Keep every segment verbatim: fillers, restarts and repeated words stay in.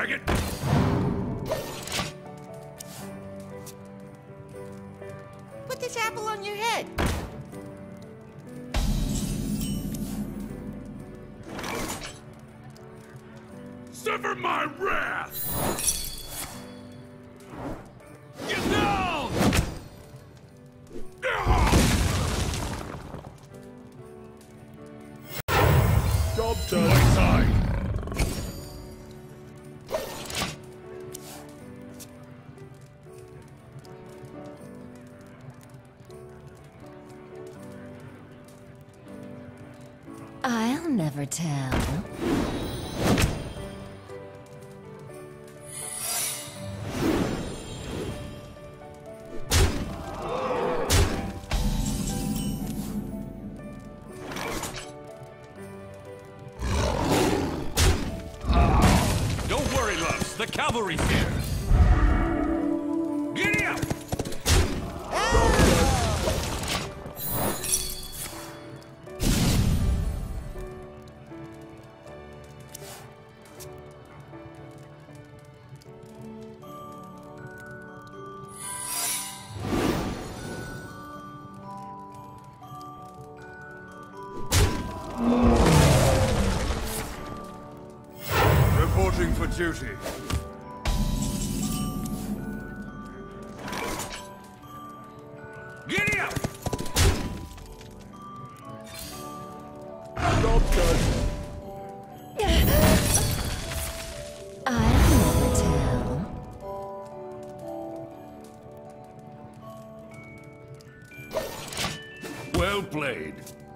faggot! Put this apple on your head. Suffer my wrath! Get down! Job To done. my side! I'll never tell. Don't worry, loves. The cavalry's here. Giddy up! Reporting for duty. Giddy up! Job done. I'll never tell. Well played.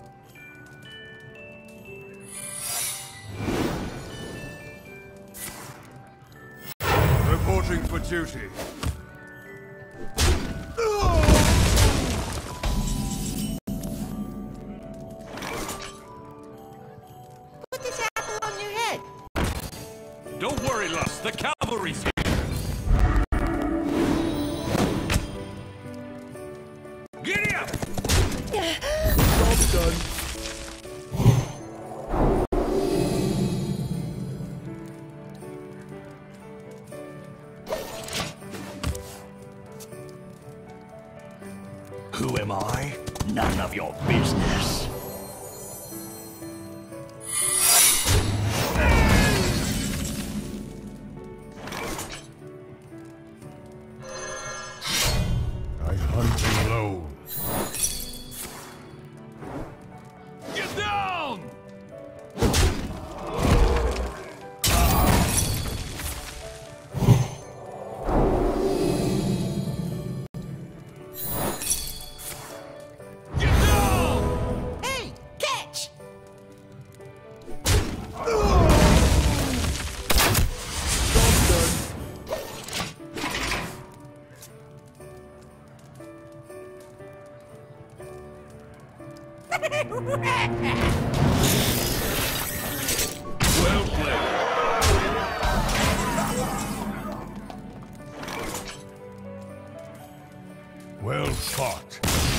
Reporting for duty. Put this apple on your head. Don't worry, Lust. The cavalry's here. Giddy up! Job done. Who am I? None of your business. I hunt alone. Get down! Get down! Hey, catch! Job done. Well played. Well fought.